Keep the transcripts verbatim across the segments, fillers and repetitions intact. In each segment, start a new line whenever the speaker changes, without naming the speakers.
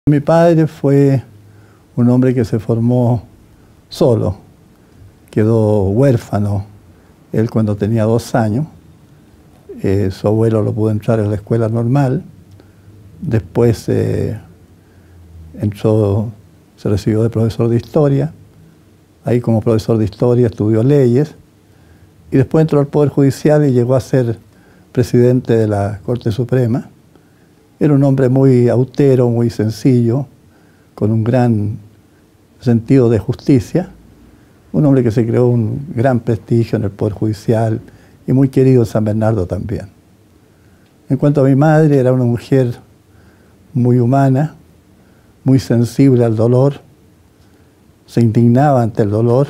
Mi padre fue un hombre que se formó solo, quedó huérfano él cuando tenía dos años. Eh, su abuelo lo pudo entrar en la escuela normal, después eh, entró, se recibió de profesor de historia, ahí como profesor de historia estudió leyes, y después entró al Poder Judicial y llegó a ser presidente de la Corte Suprema. Era un hombre muy austero, muy sencillo, con un gran sentido de justicia, un hombre que se creó un gran prestigio en el Poder Judicial y muy querido en San Bernardo también. En cuanto a mi madre, era una mujer muy humana, muy sensible al dolor, se indignaba ante el dolor,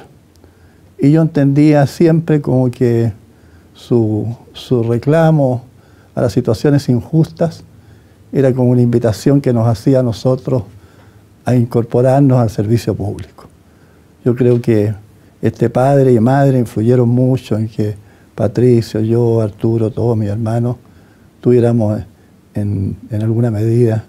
y yo entendía siempre como que su, su reclamo a las situaciones injustas era como una invitación que nos hacía a nosotros a incorporarnos al servicio público. Yo creo que este padre y madre influyeron mucho en que Patricio, yo, Arturo, todos mis hermanos, tuviéramos en, en alguna medida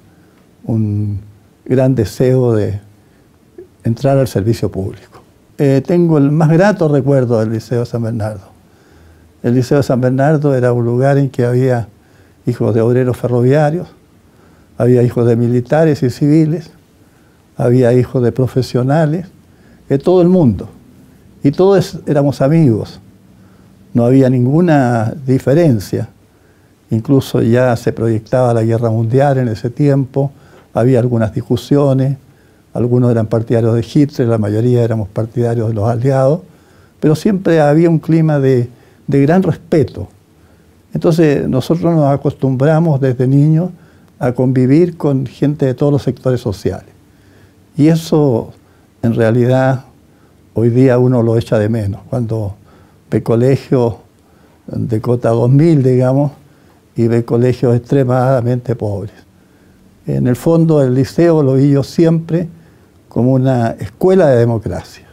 un gran deseo de entrar al servicio público. Eh, tengo el más grato recuerdo del Liceo de San Bernardo. El Liceo de San Bernardo era un lugar en que había hijos de obreros ferroviarios, había hijos de militares y civiles, había hijos de profesionales, de todo el mundo. Y todos éramos amigos, no había ninguna diferencia. Incluso ya se proyectaba la guerra mundial en ese tiempo, había algunas discusiones, algunos eran partidarios de Hitler, la mayoría éramos partidarios de los aliados, pero siempre había un clima de, de gran respeto. Entonces nosotros nos acostumbramos desde niños a convivir con gente de todos los sectores sociales. Y eso, en realidad, hoy día uno lo echa de menos, cuando ve colegios de cota dos mil, digamos, y ve colegios extremadamente pobres. En el fondo, el liceo lo vi yo siempre como una escuela de democracia.